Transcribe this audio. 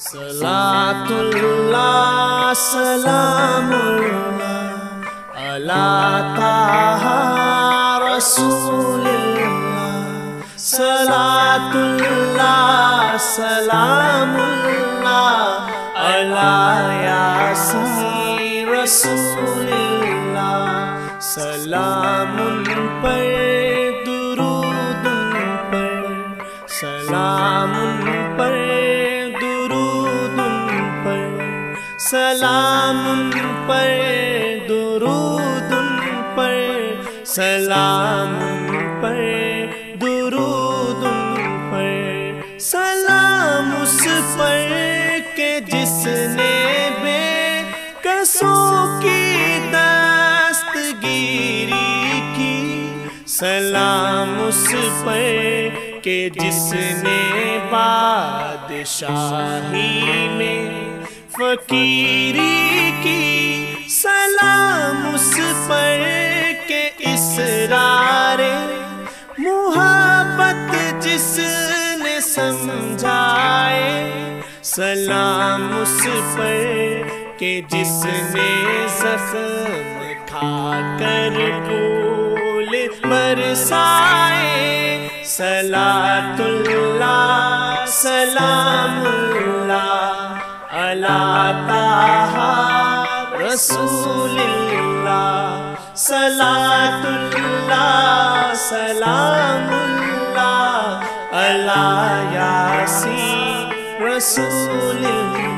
صلاۃ اللہ سلام اللہ علی طٰہٰ رسول اللہ، صلاۃ اللہ سلام اللہ علی یاسین رسول اللہ، سلام پر درود پر، سلام پر درود پر، سلام پر درود پر، سلام پر درود پر، سلام اس پر کہ جس نے بے کسوں کی دستگیری کی، سلام اس پر کہ جس نے بادشاہی میں فقیری کی، سلام اس پر کہ اسرار محبت جس نے سمجھائے، سلام اس پر کہ جس نے زخم کھا کر پھول برسائے، صلاۃ اللہ سلام اللہ علی طٰہٰ رسول اللہ، صلاۃ اللہ سلام اللہ علی یاسین رسول اللہ۔